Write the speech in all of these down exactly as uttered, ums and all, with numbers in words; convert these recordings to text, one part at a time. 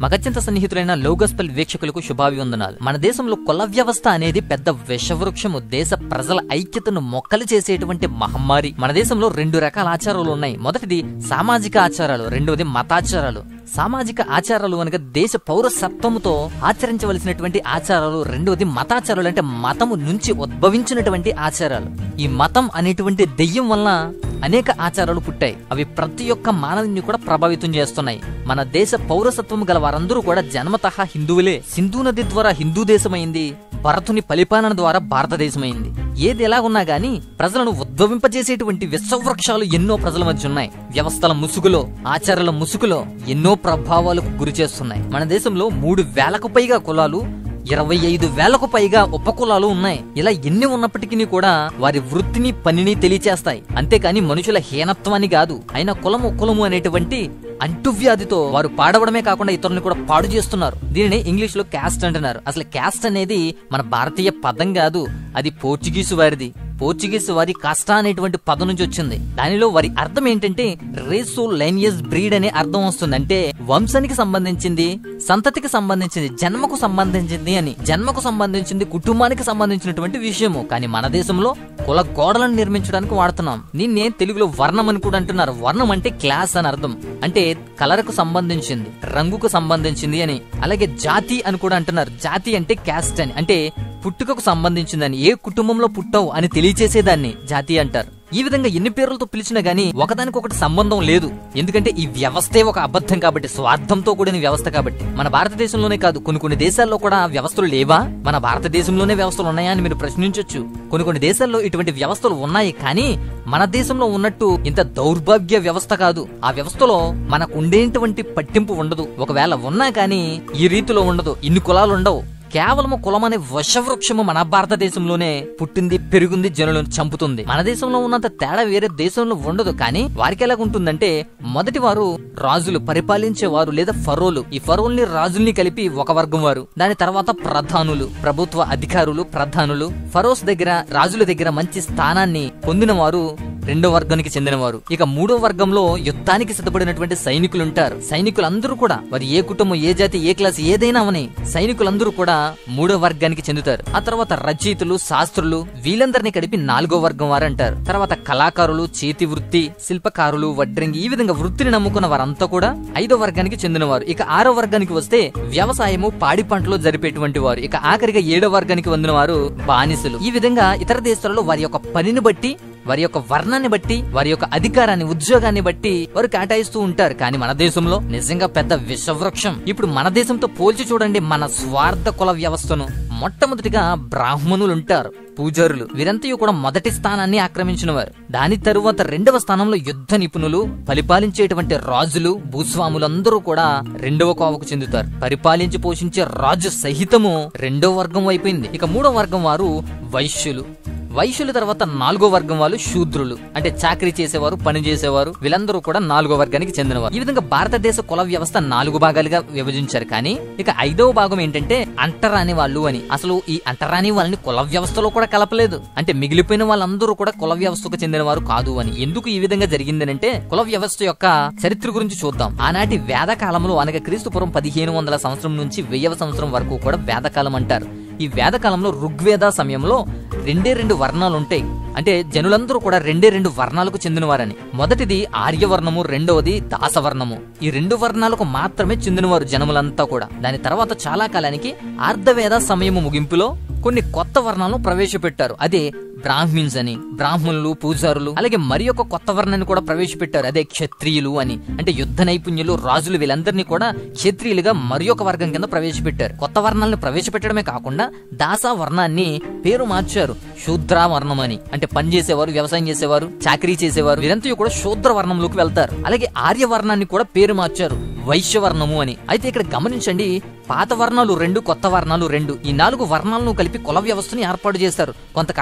మగత్యంత సన్నిహితులైన లోగస్పల్ వీక్షకులకు శుభాభివందనాలు. మన దేశంలో కుల వ్యవస్థ అనేది పెద్ద విషవృక్షము. దేశ ప్రజల ఐక్యతను మొక్కలు చేసేటువంటి మహమ్మారి. మన దేశంలో రెండు రకాల ఆచారాలు ఉన్నాయి. మొదటిది సామాజిక ఆచారాలు, రెండవది మతాచారాలు. సామాజిక ఆచారాలు అనగా దేశ పౌరసత్వముతో ఆచరించవలసినటువంటి ఆచారాలు, రెండవది మతాచారాలు అంటే మతము నుంచి ఉద్భవించినటువంటి ఆచారాలు. ఈ మతం అనేటువంటి దెయ్యం వల్ల అనేక ఆచారాలు పుట్టాయి. అవి ప్రతి ఒక్క మానవుని కూడా ప్రభావితం చేస్తున్నాయి. మన దేశ పౌరసత్వం గల వారందరూ కూడా జన్మతః హిందువులే. సింధు నది ద్వారా హిందూ దేశమైంది, భరతుని పరిపాలన ద్వారా భారతదేశమైంది. ఏది ఎలా ఉన్నా గానీ ప్రజలను ఉద్భవింపజేసేటువంటి విశ్వవృక్షాలు ఎన్నో ప్రజల మధ్య ఉన్నాయి. వ్యవస్థల ముసుగులో, ఆచారాల ముసుగులో ఎన్నో ప్రభావాలకు గురి చేస్తున్నాయి. మన దేశంలో మూడు వేలకు పైగా కులాలు, ఇరవై ఐదు వేలకు పైగా ఉపకులాలు ఉన్నాయి. ఇలా ఎన్ని ఉన్నప్పటికీ కూడా వారి వృత్తిని పనిని తెలియచేస్తాయి. అంతేకాని మనుషుల హీనత్వాన్ని కాదు. అయినా కులము కులము అనేటువంటి అంటువ్యాధితో వారు పాడవడమే కాకుండా ఇతరులను కూడా పాడు చేస్తున్నారు. దీనిని ఇంగ్లీష్ లో క్యాస్ట్ అంటున్నారు. అసలు క్యాస్ట్ అనేది మన భారతీయ పదం కాదు, అది పోర్చుగీసు వారిది. పోర్చుగీసు వారి కాస్టా అనేటువంటి పదం నుంచి వచ్చింది. దానిలో వారి అర్థం ఏంటంటే రేసు, లైనియస్, బ్రీడ్ అనే అర్థం వస్తుంది. అంటే వంశానికి సంబంధించింది, సంతతికి సంబంధించింది, జన్మకు సంబంధించింది అని. జన్మకు సంబంధించింది కుటుంబానికి సంబంధించినటువంటి విషయము. కానీ మన దేశంలో కుల గోడలను నిర్మించడానికి వాడుతున్నాం. దీన్నే తెలుగులో వర్ణం అని కూడా అంటున్నారు. వర్ణం అంటే క్లాస్ అని అర్థం. అంటే కలర్కు సంబంధించింది, రంగుకు సంబంధించింది అని. అలాగే జాతి అని కూడా అంటున్నారు. జాతి అంటే క్యాస్ట్ అని, అంటే పుట్టుకకు సంబంధించిందని, ఏ కుటుంబంలో పుట్టావు అని తెలియచేసేదాన్ని జాతి అంటారు. ఈ విధంగా ఎన్ని పేర్లతో పిలిచినా గానీ ఒకదానికొకటి సంబంధం లేదు. ఎందుకంటే ఈ వ్యవస్థే ఒక అబద్ధం కాబట్టి, స్వార్థంతో కూడిన వ్యవస్థ కాబట్టి. మన భారతదేశంలోనే కాదు, కొన్ని కొన్ని దేశాల్లో కూడా వ్యవస్థలు లేవా? మన భారతదేశంలోనే వ్యవస్థలు ఉన్నాయా అని మీరు ప్రశ్నించొచ్చు. కొన్ని కొన్ని దేశాల్లో ఇటువంటి వ్యవస్థలు ఉన్నాయి, కానీ మన దేశంలో ఉన్నట్టు ఇంత దౌర్భాగ్య వ్యవస్థ కాదు. ఆ వ్యవస్థలో మనకు ఉండేటువంటి పట్టింపు ఉండదు. ఒకవేళ ఉన్నా కానీ ఈ రీతిలో ఉండదు. ఇన్ని కులాలు ఉండవు. కేవలము కులం అనే వశవృక్షము మన భారతదేశంలోనే పుట్టింది, పెరుగుంది, జనులను చంపుతుంది. మన దేశంలో ఉన్నంత తేడా వేరే దేశంలో ఉండదు. కానీ వారికి ఎలాగుంటుందంటే మొదటి వారు రాజులు, పరిపాలించేవారు లేదా ఫరోలు. ఈ ఫరోల్ని రాజుల్ని కలిపి ఒక వర్గం వారు. దాని తర్వాత ప్రధానులు, ప్రభుత్వ అధికారులు, ప్రధానులు. ఫరోస్ దగ్గర, రాజుల దగ్గర మంచి స్థానాన్ని పొందిన వారు రెండో వర్గానికి చెందినవారు. ఇక మూడో వర్గంలో యుద్ధానికి సిద్ధపడినటువంటి సైనికులు ఉంటారు. సైనికులందరూ కూడా వారి ఏ కుటుంబం, ఏ జాతి, ఏ క్లాస్ ఏదైనా అవని సైనికులందరూ కూడా మూడో వర్గానికి చెందుతారు. ఆ తర్వాత రచయితలు, శాస్త్రులు, వీళ్ళందరినీ కలిపి నాలుగో వర్గం వారు అంటారు. తర్వాత కళాకారులు, చేతి వృత్తి, శిల్పకారులు, వడ్రంగి, ఈ విధంగా వృత్తిని నమ్ముకున్న వారంతా కూడా ఐదో వర్గానికి చెందినవారు. ఇక ఆరో వర్గానికి వస్తే వ్యవసాయము, పాడి పంటలు జరిపేటువంటి వారు. ఇక ఆఖరిగా ఏడో వర్గానికి చెందిన వారు బానిసలు. ఈ విధంగా ఇతర దేశాలలో వారి యొక్క పనిని బట్టి, వారి యొక్క వర్ణాన్ని బట్టి, వారి యొక్క అధికారాన్ని, ఉద్యోగాన్ని బట్టి వారు కేటాయిస్తూ ఉంటారు. కానీ మన దేశంలో నిజంగా పెద్ద విషవృక్షం. ఇప్పుడు మన దేశంతో పోల్చి చూడండి మన స్వార్థ కుల వ్యవస్థను. మొట్టమొదటిగా బ్రాహ్మణులు ఉంటారు, పూజారులు. వీరంతా కూడా మొదటి స్థానాన్ని ఆక్రమించిన వారు. దాని తరువాత రెండవ స్థానంలో యుద్ధ నిపుణులు, పరిపాలించేటువంటి రాజులు, భూస్వాములందరూ కూడా రెండవ కోవకు చెందుతారు. పరిపాలించి పోషించే రాజు సహితము రెండవ వర్గం అయిపోయింది. ఇక మూడో వర్గం వారు వైశ్యులు. వైశ్యుల తర్వాత నాలుగో వర్గం వాళ్ళు శూద్రులు, అంటే చాకరీ చేసేవారు, పని చేసేవారు. వీళ్ళందరూ కూడా నాలుగో వర్గానికి చెందినవారు. ఈ విధంగా భారతదేశ కుల వ్యవస్థ నాలుగు భాగాలుగా విభజించారు. కానీ ఇక ఐదవ భాగం ఏంటంటే అంటరాని వాళ్ళు అని. అసలు ఈ అంటరాని వాళ్ళని కుల వ్యవస్థలో కూడా కలపలేదు. అంటే మిగిలిపోయిన వాళ్ళందరూ కూడా కుల వ్యవస్థకు చెందిన వారు కాదు అని. ఎందుకు ఈ విధంగా జరిగిందనంటే కుల వ్యవస్థ యొక్క చరిత్ర గురించి చూద్దాం. ఆనాటి వేదకాలంలో, అనగా క్రీస్తుపురం పదిహేను వందల సంవత్సరం నుంచి వెయ్యవ సంవత్సరం వరకు కూడా వేదకాలం అంటారు. ఈ వేదకాలంలో ఋగ్వేద సమయంలో రెండే రెండు వర్ణాలు ఉంటాయి. అంటే జనులందరూ కూడా రెండే రెండు వర్ణాలకు చెందినవారని. మొదటిది ఆర్యవర్ణము, రెండవది దాసవర్ణము. ఈ రెండు వర్ణాలకు మాత్రమే చెందినవారు జనములంతా కూడా. దాని తర్వాత చాలా కాలానికి ఆర్ధవేద సమయము ముగింపులో కొన్ని కొత్త వర్ణాలను ప్రవేశపెట్టారు. అదే బ్రాహ్మిన్స్ అని, బ్రాహ్మణులు, పూజారులు. అలాగే మరి ఒక కొత్త వర్ణాన్ని కూడా ప్రవేశపెట్టారు. అదే క్షత్రియులు అని. అంటే యుద్ధ నైపుణ్యులు, రాజులు, వీళ్ళందరినీ కూడా క్షత్రియులుగా మరి ఒక వర్గం కింద ప్రవేశపెట్టారు. కొత్త వర్ణాలను ప్రవేశపెట్టడమే కాకుండా దాస వర్ణాన్ని పేరు మార్చారు, శూద్ర వర్ణం అని. అంటే పని చేసేవారు, వ్యవసాయం చేసేవారు, చాకరీ చేసేవారు, వీరంతా కూడా శూద్ర వర్ణంలోకి వెళ్తారు. అలాగే ఆర్య వర్ణాన్ని కూడా పేరు మార్చారు, వైశ్యవర్ణము అని. అయితే ఇక్కడ గమనించండి, పాత వర్ణాలు రెండు, కొత్త వర్ణాలు రెండు, ఈ నాలుగు వర్ణాలను కలిపి కుల వ్యవస్థను ఏర్పాటు చేశారు. కొంతకాలానికి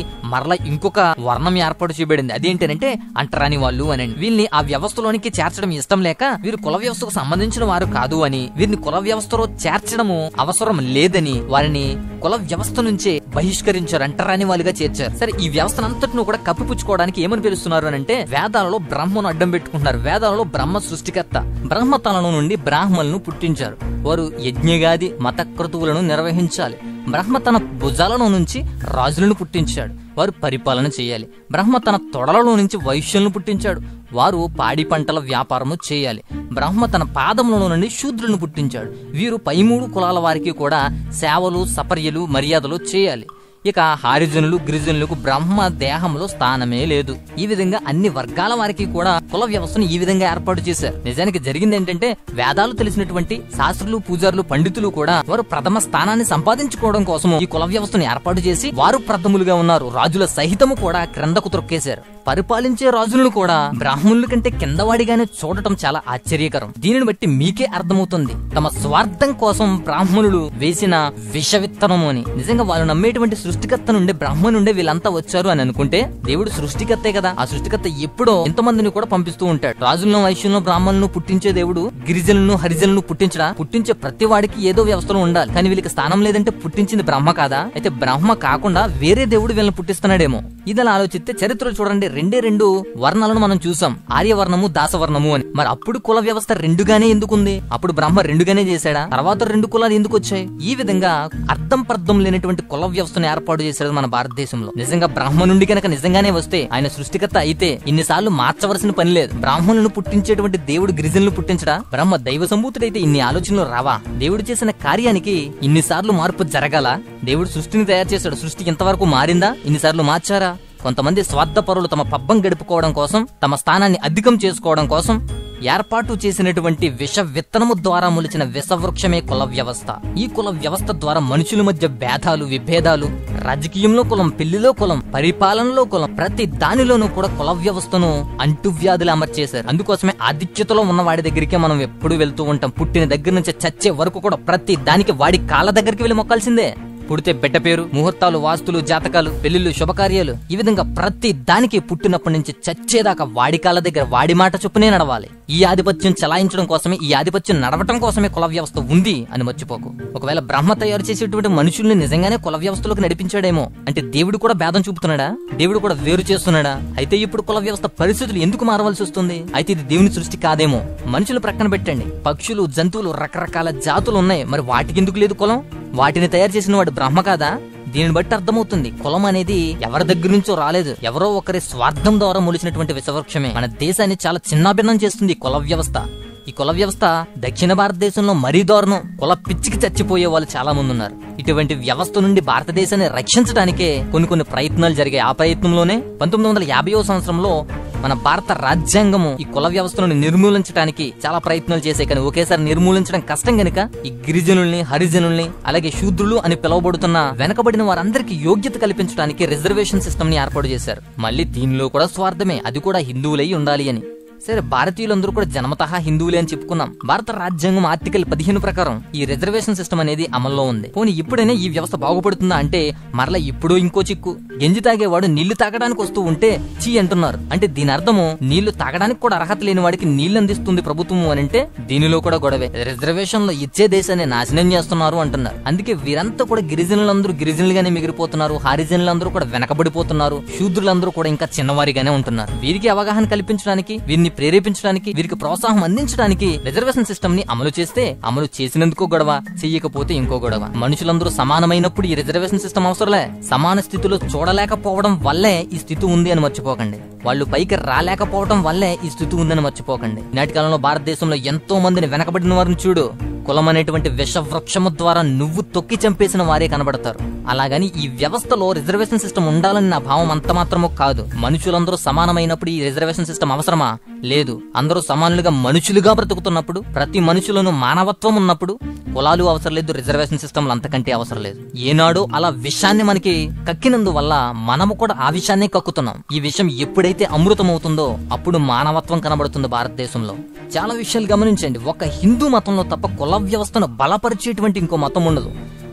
మరలా ఇంకొక వర్ణం ఏర్పాటు చేయబడింది. అదేంటంటే అంటరాని వాళ్ళు అని. వీళ్ళని ఆ వ్యవస్థలోనికి చేర్చడం ఇష్టం లేక వీరు కుల వ్యవస్థకు సంబంధించిన వారు కాదు అని, వీరిని కుల వ్యవస్థలో చేర్చడము అవసరం లేదని వారిని కుల వ్యవస్థ నుంచే బహిష్కరించారు, అంటరాని వాళ్ళుగా చేర్చారు. సరే, ఈ వ్యవస్థనంతటిని కూడా కప్పిపుచ్చుకోవడానికి ఏమని పిలుస్తున్నారు అని అంటే వేదాలలో బ్రహ్మను అడ్డం పెట్టుకుంటున్నారు. వేదాలలో బ్రహ్మ సృష్టికర్త, బ్రహ్మ తనలో నుండి బ్రాహ్మణులను పుట్టించారు. వారు యజ్ఞగాది మత క్రతువులను నిర్వహించాలి. బ్రహ్మ తన భుజాలలో నుంచి రాజులను పుట్టించాడు, వారు పరిపాలన చేయాలి. బ్రహ్మ తన తొడలలో నుంచి వైశ్యులను పుట్టించాడు, వారు పాడి పంటల వ్యాపారము చేయాలి. బ్రహ్మ తన పాదముల నుండి శూద్రులను పుట్టించాడు, వీరు పై మూడు కులాల వారికి కూడా సేవలు సపర్యలు మర్యాదలు చేయాలి. ఇక హారిజనులు గిరిజనులకు బ్రహ్మ దేహంలో స్థానమే లేదు. ఈ విధంగా అన్ని వర్గాల వారికి కూడా కుల వ్యవస్థను ఈ విధంగా ఏర్పాటు చేశారు. నిజానికి జరిగింది ఏంటంటే వేదాలు తెలిసినటువంటి శాస్త్రులు పూజారులు పండితులు కూడా వారు ప్రథమ స్థానాన్ని సంపాదించుకోవడం కోసం ఈ కుల వ్యవస్థను ఏర్పాటు చేసి వారు ప్రథములుగా ఉన్నారు. రాజుల సహితము కూడా క్రిందకు త్రొక్కేశారు. పరిపాలించే రాజులను కూడా బ్రాహ్మణుల కంటే కిందవాడిగానే చూడటం చాలా ఆశ్చర్యకరం. దీనిని బట్టి మీకే అర్థమవుతుంది తమ స్వార్థం కోసం బ్రాహ్మణులు వేసిన విష విత్తనము అని. నిజంగా వాళ్ళు నమ్మేటువంటి సృష్టికర్త నుండి బ్రహ్మ నుండే వీళ్ళంతా వచ్చారు అని అనుకుంటే దేవుడు సృష్టికర్తే కదా. ఆ సృష్టికర్త ఎప్పుడో ఎంతమందిని కూడా పంపిస్తూ ఉంటాడు. రాజులను వైశ్యులను బ్రాహ్మణులను పుట్టించే దేవుడు గిరిజనులను హరిజనులను పుట్టించడా? పుట్టించే ప్రతి వాడికి ఏదో వ్యవస్థలో ఉండాలి. కానీ వీళ్ళకి స్థానం లేదంటే పుట్టించింది బ్రహ్మ కాదా? అయితే బ్రహ్మ కాకుండా వేరే దేవుడు వీళ్ళని పుట్టిస్తున్నాడేమో. ఇదలా ఆలోచిస్తే చరిత్రలో చూడండి, రెండే రెండు వర్ణాలను మనం చూసాం, ఆర్యవర్ణము దాసవర్ణము అని. మరి అప్పుడు కుల వ్యవస్థ రెండుగానే ఎందుకుంది? అప్పుడు బ్రహ్మ రెండుగానే చేశాడా? తర్వాత రెండు కులాలు ఎందుకు వచ్చాయి? ఈ విధంగా అర్థం పర్థం లేనటువంటి కుల వ్యవస్థను ఏర్పాటు చేశాడు మన భారతదేశంలో. నిజంగా బ్రహ్మ నుండి కనుక నిజంగానే వస్తే, ఆయన సృష్టికర్త అయితే ఇన్నిసార్లు మార్చవలసిన పని లేదు. బ్రాహ్మణులను పుట్టించేటువంటి దేవుడు గిరిజనులు పుట్టించడా? బ్రహ్మ దైవ సంభూతుడైతే ఇన్ని ఆలోచనలు రావా? దేవుడు చేసిన కార్యానికి ఇన్నిసార్లు మార్పు జరగాల? దేవుడు సృష్టిని తయారు చేశాడు, సృష్టి ఇంతవరకు మారిందా? ఇన్నిసార్లు మార్చారా? కొంతమంది స్వార్థపరులు తమ పబ్బం గడుపుకోవడం కోసం, తమ స్థానాన్ని అధికం చేసుకోవడం కోసం ఏర్పాటు చేసినటువంటి విష విత్తనము ద్వారా మొలిచిన విషవృక్షమే కుల వ్యవస్థ. ఈ కుల వ్యవస్థ ద్వారా మనుషుల మధ్య భేదాలు విభేదాలు, రాజకీయంలో కులం, పెళ్లిలో కులం, పరిపాలనలో కులం, ప్రతి దానిలోనూ కూడా కుల వ్యవస్థను అంటువ్యాధులు అమర్చేశారు. అందుకోసమే ఆధిక్యతలో ఉన్న వాడి దగ్గరికే మనం ఎప్పుడు వెళ్తూ ఉంటాం. పుట్టిన దగ్గర నుంచి చచ్చే వరకు కూడా ప్రతి దానికి వాడి కాళ్ళ దగ్గరికి వెళ్ళి మొక్కాల్సిందే. పుడితే బిడ్డ పేరు, ముహూర్తాలు, వాస్తులు, జాతకాలు, పెళ్లిళ్ళు, శుభకార్యాలు, ఈ విధంగా ప్రతి దానికి పుట్టినప్పటి నుంచి చచ్చేదాకా వాడి కాళ్ళ దగ్గర వాడి మాట చొప్పునే నడవాలి. ఈ ఆధిపత్యం చలాయించడం కోసమే, ఈ ఆధిపత్యం నడవటం కోసమే కుల వ్యవస్థ ఉంది అని మర్చిపోకు. ఒకవేళ బ్రహ్మ తయారు చేసేటువంటి మనుషుల్ని నిజంగానే కుల వ్యవస్థలోకి నడిపించాడేమో అంటే దేవుడు కూడా భేదం చూపుతున్నాడా? దేవుడు కూడా వేరు చేస్తున్నాడా? అయితే ఇప్పుడు కుల వ్యవస్థ పరిస్థితులు ఎందుకు మారవలసి వస్తుంది? అయితే ఇది దేవుని సృష్టి కాదేమో. మనుషులు ప్రక్కన పెట్టండి, పక్షులు, జంతువులు, రకరకాల జాతులు ఉన్నాయి, మరి వాటికి ఎందుకు లేదు కులం? వాటిని తయారు చేసిన వాడు బ్రహ్మ కాదా? దీనిని బట్టి అర్థమవుతుంది కులం అనేది ఎవరి దగ్గర నుంచో రాలేదు, ఎవరో ఒకరి స్వార్థం ద్వారా మొలిచినటువంటి విషవృక్షమే. మన దేశాన్ని చాలా చిన్నాభిన్నం చేస్తుంది కుల వ్యవస్థ. ఈ కుల వ్యవస్థ దక్షిణ భారతదేశంలో మరీ దారుణం. కుల పిచ్చికి చచ్చిపోయే వాళ్ళు చాలా మంది ఉన్నారు. ఇటువంటి వ్యవస్థ నుండి భారతదేశాన్ని రక్షించడానికే కొన్ని కొన్ని ప్రయత్నాలు జరిగాయి. ఆ ప్రయత్నంలోనే పంతొమ్మిది వందల యాభైవ సంవత్సరంలో మన భారత రాజ్యాంగము ఈ కుల వ్యవస్థను నిర్మూలించడానికి చాలా ప్రయత్నాలు చేశాయి. కానీ ఒకేసారి నిర్మూలించడం కష్టం గనుక ఈ గిరిజనుల్ని, హరిజనుల్ని, అలాగే శూద్రులు అని పిలువబడుతున్న వెనకబడిన వారందరికీ యోగ్యత కల్పించడానికి రిజర్వేషన్ సిస్టమ్ ని ఏర్పాటు చేశారు. మళ్ళీ దీనిలో కూడా స్వార్థమే, అది కూడా హిందువులై ఉండాలి అని. సరే, భారతీయులందరూ కూడా జన్మతః హిందువులే అని చెప్పుకున్నాం. భారత రాజ్యాంగం ఆర్టికల్ పదిహేను ప్రకారం ఈ రిజర్వేషన్ సిస్టమ్ అనేది అమల్లో ఉంది. పోనీ ఇప్పుడైనా ఈ వ్యవస్థ బాగుపడుతుందా అంటే మరలా ఇప్పుడు ఇంకో చిక్కు. గంజి తాగేవాడు నీళ్లు తాగడానికి వస్తూ ఉంటే చీ అంటున్నారు. అంటే దీని అర్థము నీళ్లు తాగడానికి కూడా అర్హత లేని వాడికి నీళ్లు అందిస్తుంది ప్రభుత్వం అని అంటే దీనిలో కూడా గొడవే. రిజర్వేషన్లు ఇచ్చే దేశాన్ని నాశనం చేస్తున్నారు అంటున్నారు. అందుకే వీరంతా కూడా గిరిజనులందరూ గిరిజనులుగానే మిగిలిపోతున్నారు, హారిజనులందరూ కూడా వెనకబడిపోతున్నారు, శూద్రులందరూ కూడా ఇంకా చిన్నవారిగానే ఉంటున్నారు. వీరికి అవగాహన కల్పించడానికి, వీరిని ప్రేరేపించడానికి, వీరికి ప్రోత్సాహం అందించడానికి రిజర్వేషన్ సిస్టమ్ ని అమలు చేస్తే అమలు చేసినందుకో గొడవ, చెయ్యకపోతే ఇంకో గొడవ. మనుషులందరూ సమానమైనప్పుడు ఈ రిజర్వేషన్ సిస్టమ్ అవసరంలే. సమాన స్థితిలో చూడలేకపోవడం వల్లే ఈ స్థితి ఉంది అని మర్చిపోకండి. వాళ్ళు పైకి రాలేకపోవడం వల్లే ఈ స్థితి ఉందని మర్చిపోకండి. నాటి కాలంలో భారతదేశంలో ఎంతో మందిని వెనకబడిన వారిని చూడు. కులం అనేటువంటి విష వృక్షము ద్వారా నువ్వు తొక్కి చంపేసిన వారే కనబడతారు. అలాగని ఈ వ్యవస్థలో రిజర్వేషన్ సిస్టమ్ ఉండాలని నా భావం అంత మాత్రమో కాదు. మనుషులందరూ సమానమైనప్పుడు ఈ రిజర్వేషన్ సిస్టమ్ అవసరమా? లేదు. అందరూ సమానులుగా మనుషులుగా బ్రతుకుతున్నప్పుడు, ప్రతి మనుషులను మానవత్వం ఉన్నప్పుడు కులాలు అవసరం లేదు, రిజర్వేషన్ సిస్టమ్లు అంతకంటే అవసరం లేదు. ఏనాడు అలా విషాన్ని మనకి కక్కినందువల్ల మనము కూడా ఆ విషయాన్నే కక్కుతున్నాం. ఈ విషయం ఎప్పుడైతే అమృతం అవుతుందో అప్పుడు మానవత్వం కనబడుతుంది భారతదేశంలో. చాలా విషయాలు గమనించండి. ఒక హిందూ మతంలో తప్ప కుల వ్యవస్థను బలపరిచేటువంటి ఇంకో మతం ఉండదు.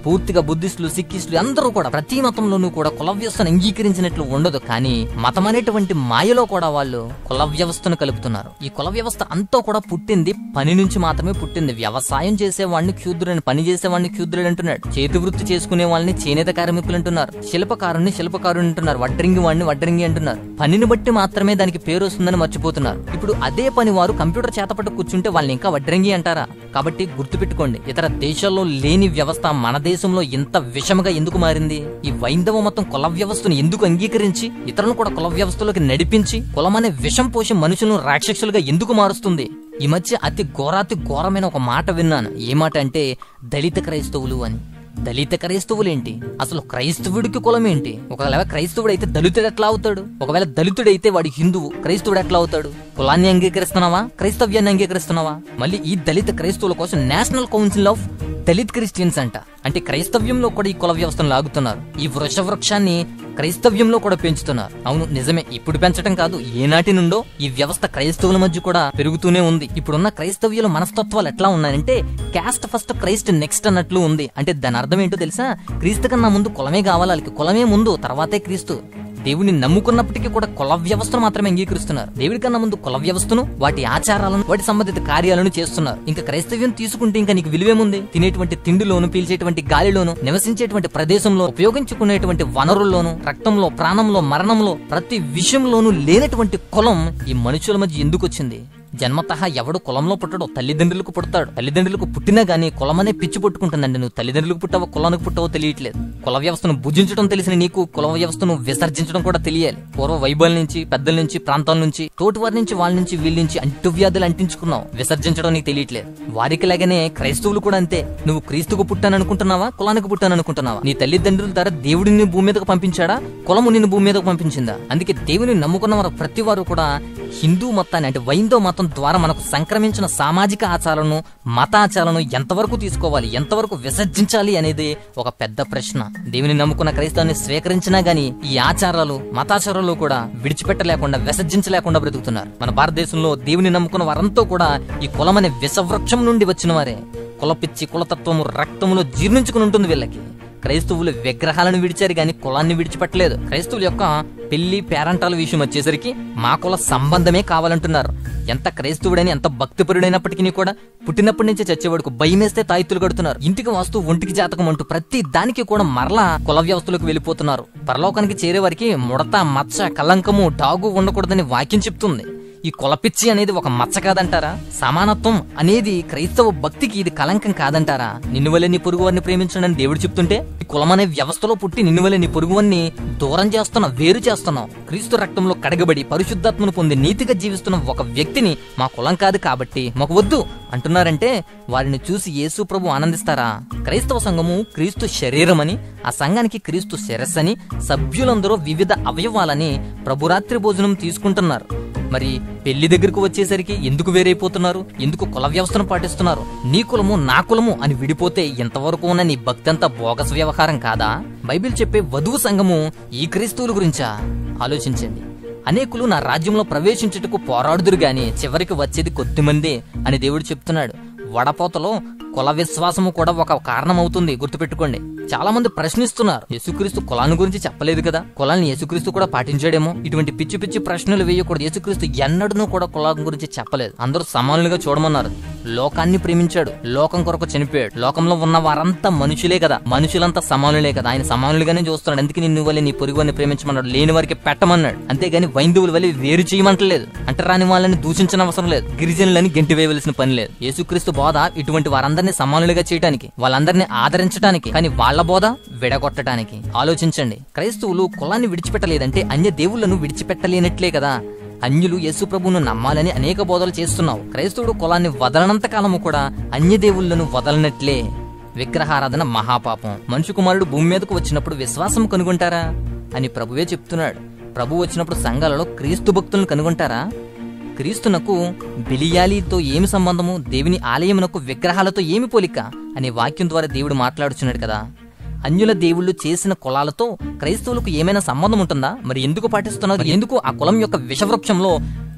పూర్తిగా బుద్ధిస్టులు, సిక్కిస్టులు అందరూ కూడా ప్రతి మతంలోనూ కూడా కుల వ్యవస్థను అంగీకరించినట్లు ఉండదు. కానీ మతం అనేటువంటి మాయలో కూడా వాళ్ళు కుల వ్యవస్థను కలుపుతున్నారు. ఈ కుల వ్యవస్థ అంతా కూడా పుట్టింది పని నుంచి మాత్రమే పుట్టింది. వ్యవసాయం చేసే వాడిని క్షూద్రుడని, పని చేసే వాడిని క్షూద్రుడు అంటున్నాడు. చేతి వృత్తి చేసుకునే వాళ్ళని చేనేత కార్మికులు అంటున్నారు. శిల్పకారుని శిల్పకారుని అంటున్నారు. వడ్రంగి వాడిని వడ్రంగి అంటున్నారు. పనిని బట్టి మాత్రమే దానికి పేరు వస్తుందని మర్చిపోతున్నారు. ఇప్పుడు అదే పని వారు కంప్యూటర్ చేతపట్టు కూర్చుంటే వాళ్ళని ఇంకా వడ్రంగి అంటారా? కాబట్టి గుర్తుపెట్టుకోండి, ఇతర దేశాల్లో లేని వ్యవస్థ మన దేశంలో ఇంత విషముగా ఎందుకు మారింది? ఈ వైందవ మతం కుల వ్యవస్థను ఎందుకు అంగీకరించి ఇతరులను కూడా కుల వ్యవస్థలోకి నడిపించి కులమనే విషం పోసి మనుషులను రాక్షసులుగా ఎందుకు మారుస్తుంది? ఈ మధ్య అతి ఘోరాతి ఘోరమైన ఒక మాట విన్నాను. ఏ మాట అంటే దళిత క్రైస్తవులు అని. దళిత క్రైస్తవులేంటి? అసలు క్రైస్తవుడికి కులం ఏంటి? ఒకవేళ క్రైస్తవుడైతే దళితుడు ఎట్లా అవుతాడు? ఒకవేళ దళితుడైతే వాడి హిందువు, క్రైస్తవుడు ఎట్లా అవుతాడు? కులాన్ని అంగీకరిస్తున్నావా? క్రైస్తవ్యాన్ని అంగీకరిస్తున్నావా? మళ్ళీ ఈ దళిత క్రైస్తవుల కోసం National Council of Dalit Christians అంట. అంటే క్రైస్తవ్యంలో కూడా ఈ కుల వ్యవస్థను లాగుతున్నారు. ఈ వృష వృక్షాన్ని క్రైస్తవ్యంలో కూడా పెంచుతున్నారు. అవును, నిజమే. ఇప్పుడు పెంచడం కాదు, ఏనాటి నుండో ఈ వ్యవస్థ క్రైస్తవుల మధ్య కూడా పెరుగుతూనే ఉంది. ఇప్పుడున్న క్రైస్తవ్యుల మనస్తత్వాలు ఎట్లా ఉన్నాయంటే క్యాస్ట్ ఫస్ట్ క్రైస్ట్ నెక్స్ట్ అన్నట్లు ఉంది. అంటే దాని అర్థం ఏంటో తెలుసా? క్రీస్తు కన్నా ముందు కులమే కావాలి, వాళ్ళకి కులమే ముందు, తర్వాతే క్రీస్తు. దేవుడిని నమ్ముకున్నప్పటికీ కూడా కుల వ్యవస్థను మాత్రమే అంగీకరిస్తున్నారు. దేవుడి కన్నా ముందు కుల వ్యవస్థను, వాటి ఆచారాలను, వాటి సంబంధిత కార్యాలను చేస్తున్నారు. ఇంకా క్రైస్తవ్యం తీసుకుంటే ఇంకా నీకు విలువేముంది? తినేటువంటి తిండిలోను, పీల్చేటువంటి గాలిలోను, నివసించేటువంటి ప్రదేశంలో, ఉపయోగించుకునేటువంటి వనరుల్లోను, రక్తంలో, ప్రాణంలో, మరణంలో, ప్రతి విషయంలోనూ లేనటువంటి కులం ఈ మనుషుల మధ్య ఎందుకు వచ్చింది? జన్మతః ఎవడు కులంలో పుట్టడో తల్లిదండ్రులకు పుడతాడు. తల్లిదండ్రులకు పుట్టినా గానీ కులమనే పిచ్చి పట్టుకుంటుందండి. నువ్వు తల్లిదండ్రులకు పుట్టావో కులానికి పుట్టావో తెలియట్లేదు. కుల వ్యవస్థను భుజించడం తెలిసిన నీకు కుల వ్యవస్థను విసర్జించడం కూడా తెలియాలి. పూర్వ వైభవాల నుంచి, పెద్దల నుంచి, ప్రాంతాల నుంచి, తోటి వారి నుంచి, వాళ్ళ నుంచి, వీళ్ళ నుంచి అంటువ్యాధులు అంటించుకున్నావు. విసర్జించడం నీకు తెలియట్లేదు. వారికి లాగానే క్రైస్తవులు కూడా అంతే. నువ్వు క్రీస్తుకు పుట్టాననుకుంటున్నావా? కులానికి పుట్టాననుకుంటున్నావా? నీ తల్లిదండ్రుల ద్వారా దేవుడిని భూమి మీదకు పంపించాడా? కులము నిన్ను భూమి మీదకు పంపించిందా? అందుకే దేవుని నమ్ముకున్న వారు ప్రతి వారు కూడా హిందూ మతాన్ని, అంటే వైందో మతం ద్వారా మనకు సంక్రమించిన సామాజిక ఆచారాలను, మతాచారాలను ఎంతవరకు తీసుకోవాలి, ఎంతవరకు విసర్జించాలి అనేది ఒక పెద్ద ప్రశ్న. దేవుని నమ్ముకున్న క్రైస్తవాన్ని స్వీకరించినా గానీ ఈ ఆచారాలు, మతాచారాలు కూడా విడిచిపెట్టలేకుండా, విసర్జించలేకుండా బ్రతుకుతున్నారు. మన భారతదేశంలో దేవుని నమ్ముకున్న వారంతా కూడా ఈ కులమనే విషవృక్షం నుండి వచ్చిన వారే. కులపిచ్చి, కులతత్వము రక్తములో జీర్ణించుకుని ఉంటుంది వీళ్ళకి. క్రైస్తవులు విగ్రహాలను విడిచారు గాని కులాన్ని విడిచిపెట్టలేదు. క్రైస్తవుల యొక్క పెళ్లి పేరంటాల విషయం వచ్చేసరికి మా కుల సంబంధమే కావాలంటున్నారు. ఎంత క్రైస్తవుడని, ఎంత భక్తిపరుడైనప్పటికీ కూడా పుట్టినప్పటి నుంచే చచ్చేవాడుకు భయమేస్తే తాయితులు కడుతున్నారు. ఇంటికి వాస్తు, ఒంటికి జాతకం అంటూ ప్రతి దానికి కూడా మరలా కుల వ్యవస్థలకు వెళ్ళిపోతున్నారు. పరలోకానికి చేరే వారికి ముడత, మచ్చ, కలంకము, డాగు ఉండకూడదని వాక్యం చెప్తుంది. ఈ కులపిచ్చి అనేది ఒక మచ్చ కాదంటారా? సమానత్వం అనేది క్రైస్తవ భక్తికి ఇది కలంకం కాదంటారా? నిన్ను వల్లే నీ పొరుగువారిని ప్రేమించండి దేవుడు చెప్తుంటే ఈ కులం అనే వ్యవస్థలో పుట్టి నిన్ను వల్లే నీ పొరుగువారిని దూరం చేస్తున్నావు, వేరు చేస్తున్నావు. క్రీస్తు రక్తంలో కడగబడి పరిశుద్ధాత్మను పొంది నీతిగా జీవిస్తున్న ఒక వ్యక్తిని మా కులం కాదు కాబట్టి మాకు వద్దు అంటున్నారంటే వారిని చూసి యేసు ప్రభు ఆనందిస్తారా? క్రైస్తవ సంఘము క్రీస్తు శరీరమని, ఆ సంఘానికి క్రీస్తు శిరస్సని, సభ్యులందరూ వివిధ అవయవాలని ప్రభురాత్రి భోజనం తీసుకుంటున్నారు. మరి పెళ్లి దగ్గరకు వచ్చేసరికి ఎందుకు వేరైపోతున్నారు? ఎందుకు కుల వ్యవస్థను పాటిస్తున్నారు? నీ కులము నా కులము అని విడిపోతే ఎంతవరకు ఉన్న నీ భక్తి అంతా బోగస్ వ్యవహారం కాదా? బైబిల్ చెప్పే వధువు సంఘము ఈ క్రీస్తువుల గురించా? ఆలోచించండి. అనేకులు నా రాజ్యంలో ప్రవేశించుటకు పోరాడుదురు గాని చివరికి వచ్చేది కొద్దిమంది అని దేవుడు చెప్తున్నాడు. వడపోతలో కుల విశ్వాసము కూడా ఒక కారణం అవుతుంది, గుర్తుపెట్టుకోండి. చాలా మంది ప్రశ్నిస్తున్నారు, యేసుక్రీస్తు కులాన్ని గురించి చెప్పలేదు కదా, కులాన్ని యేసుక్రీస్తు కూడా పాటించాడేమో. ఇటువంటి పిచ్చి పిచ్చి ప్రశ్నలు వేయకూడదు. యేసుక్రీస్తు ఎన్నడూ కూడా కులం గురించి చెప్పలేదు. అందరూ సమానులుగా చూడమన్నారు. లోకాన్ని ప్రేమించాడు, లోకం కొరకు చనిపోయాడు. లోకంలో ఉన్న వారంతా మనుషులే కదా, మనుషులంతా సమానులే కదా, ఆయన సమానులుగానే చూస్తున్నాడు. అందుకే నిన్ను వల్ల నీ పొరుగుని ప్రేమించమన్నాడు, లేని వారికి పెట్టమన్నాడు. అంతేగాని వైందువుల వల్ల వేరు చేయమంటలేదు. అంటే రాని వాళ్ళని దూషించిన అవసరం లేదు, గిరిజనులని గెంటి వేయవలసిన పని లేదు. యేసుక్రీస్తు బోధ ఇటువంటి వారందరినీ సమానులుగా చేయడానికి, వాళ్ళందరినీ ఆదరించడానికి, కానీ వాళ్ళ బోధ విడగొట్టడానికి. ఆలోచించండి. క్రైస్తవులు కులాన్ని విడిచిపెట్టలేదంటే అన్య దేవుళ్లను విడిచిపెట్టలేనట్లే కదా. అన్యులు యేసు ప్రభువును నమ్మాలని అనేక బోధలు చేస్తున్నావు. క్రైస్తవుడు కులాన్ని వదలనంత కాలము కూడా అన్య దేవుళ్లను వదలనట్లే. విగ్రహారాధన మహాపాపం. మనుషు కుమారుడు భూమి మీదకు వచ్చినప్పుడు విశ్వాసం కనుగొంటారా అని ప్రభువే చెప్తున్నాడు. ప్రభు వచ్చినప్పుడు సంఘాలలో క్రీస్తు భక్తులను కనుగొంటారా? క్రీస్తునకు బిలియాలీతో ఏమి సంబంధము? దేవుని ఆలయమునకు విగ్రహాలతో ఏమి పోలిక అనే వాక్యం ద్వారా దేవుడు మాట్లాడుచున్నాడు కదా. అన్యుల దేవుళ్ళు చేసిన కులాలతో క్రైస్తవులకు ఏమైనా సంబంధం ఉంటుందా? మరి ఎందుకు పాటిస్తున్నారు? ఎందుకు ఆ కులం యొక్క విషవృక్షంలో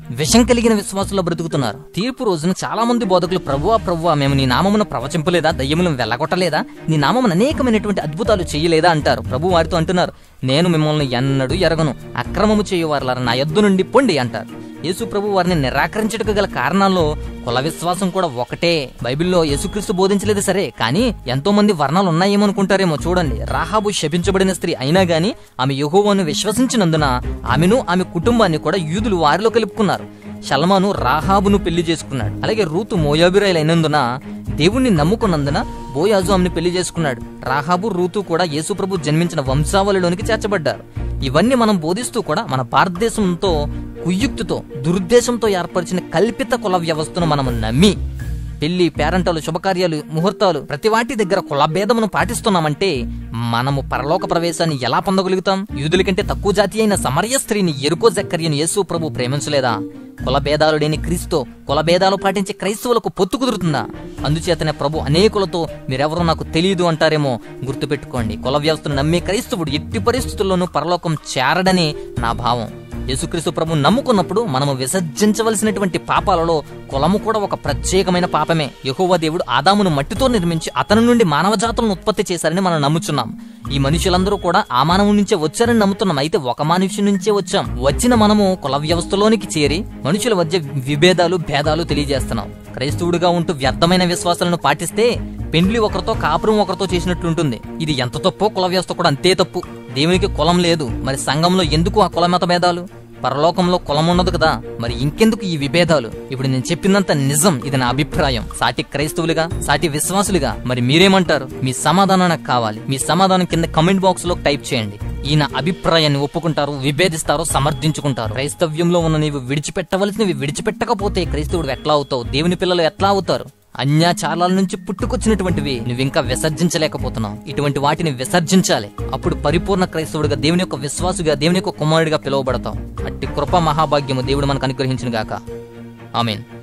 విషం కలిగిన విశ్వాసంలో బ్రతుకుతున్నారు. తీర్పు రోజున చాలా మంది బోధకులు ప్రభువా ప్రభువా మేము నీ నామమున ప్రవచింపలేదా, దయ్యములను వెళ్ళగొట్టలేదా, నీ నామమున అనేకమైనటువంటి అద్భుతాలు చేయలేదా అంటారు. ప్రభు వారితో అంటున్నారు, నేను మిమ్మల్ని ఎన్నడూ ఎరగను, అక్రమము చేయువారులారా నా యొద్ద నుండి పొండి అంటారు. యేసు ప్రభు వారిని నిరాకరించడానికి గల కారణాల్లో కుల విశ్వాసం కూడా ఒకటే. బైబిల్లో యేసుక్రీస్తు బోధించలేదు సరే, కానీ ఎంతో మంది వర్ణాలు ఉన్నాయేమనుకుంటారేమో. చూడండి, రాహాబు శపించబడిన స్త్రీ అయినా గాని ఆమె యెహోవాను విశ్వసించినందున ఆమెను ఆమె కుటుంబాన్ని కూడా యూదులు వారిలో కలుపుకున్నారు. షల్మాను రాహాబును పెళ్లి చేసుకున్నాడు. అలాగే రూతు మోయాబీరాయలైనందున దేవుణ్ణి నమ్ముకున్నందున బోయాజు ఆమెను పెళ్లి చేసుకున్నాడు. రాహాబు రూతు కూడా యేసు ప్రభు జన్మించిన వంశావళిలోనికి చేర్చబడ్డారు. ఇవన్నీ మనం బోధిస్తూ కూడా మన భారతదేశంతో కుయుక్తితో దురుద్దేశంతో ఏర్పరిచిన కల్పిత కుల వ్యవస్థను మనం నమ్మి పెళ్లి, పేరంటాలు, శుభకార్యాలు, ముహూర్తాలు ప్రతి వాటి దగ్గర కుల భేదమును పాటిస్తున్నామంటే మనము పరలోక ప్రవేశాన్ని ఎలా పొందగలుగుతాం? యూదుల కంటే తక్కువ జాతి అయిన సమరయ స్త్రీని ఎరుకో జక్కర్యను యేసు ప్రభు ప్రేమించలేదా? కుల భేదాలు లేని క్రీస్తు కుల భేదాలు పాటించే క్రైస్తవులకు పొత్తు కుదురుతుందా? అందుచేతనే ప్రభు అనేకులతో మీరెవరో నాకు తెలియదు అంటారేమో. గుర్తుపెట్టుకోండి, కుల వ్యవస్థను నమ్మే క్రైస్తవుడు ఎట్టి పరిస్థితుల్లోనూ పరలోకం చేరడని నా భావం. యేసుక్రీస్తు ప్రభు నమ్ముకున్నప్పుడు మనము విసర్జించవలసినటువంటి పాపాలలో కులము కూడా ఒక ప్రత్యేకమైన పాపమే. యెహోవా దేవుడు ఆదామును మట్టితో నిర్మించి అతని నుండి మానవ జాతులను ఉత్పత్తి చేశారని మనం నమ్ముచున్నాం. ఈ మనుషులందరూ కూడా ఆ మానవుడి నుంచే వచ్చారని నమ్ముతున్నాం. అయితే ఒక మనుషుడి నుంచే వచ్చాం. వచ్చిన మనము కుల వ్యవస్థలోనికి చేరి మనుషుల మధ్య విభేదాలు, భేదాలు తెలియజేస్తున్నాం. క్రైస్తవుడిగా ఉంటూ వ్యర్థమైన విశ్వాసాలను పాటిస్తే పెండ్లి ఒకరితో, కాపురం ఒకరితో చేసినట్లుంటుంది. ఇది ఎంత తప్పో కుల వ్యవస్థ కూడా అంతే తప్పు. దేవునికి కులం లేదు, మరి సంఘంలో ఎందుకు ఆ కులమత భేదాలు? పరలోకంలో కులం ఉండదు కదా, మరి ఇంకెందుకు ఈ విభేదాలు? ఇప్పుడు నేను చెప్పిందంత నిజం, ఇది నా అభిప్రాయం. సాటి క్రైస్తవులుగా, సాటి విశ్వాసులుగా మరి మీరేమంటారు? మీ సమాధానం నాకు కావాలి. మీ సమాధానం కింద కమెంట్ బాక్స్ లో టైప్ చేయండి. ఈయన అభిప్రాయాన్ని ఒప్పుకుంటారు, విభేదిస్తారు, సమర్థించుకుంటారు. క్రైస్తవ్యంలో ఉన్న నీవు విడిచిపెట్టవలసినవి విడిచిపెట్టకపోతే క్రైస్తవుడు ఎట్లా అవుతావు? దేవుని పిల్లలు ఎట్లా అవుతారు? అన్యాచారాల నుంచి పుట్టుకొచ్చినటువంటివి నువ్వింకా విసర్జించలేకపోతున్నావు. ఇటువంటి వాటిని విసర్జించాలి. అప్పుడు పరిపూర్ణ క్రైస్తవుడిగా, దేవుని యొక్క విశ్వాసుగా, దేవుని యొక్క కుమారుడిగా పిలువబడతావు. అట్టి కృప మహాభాగ్యము దేవుడు మనకు అనుగ్రహించును గాక. ఆమేన్.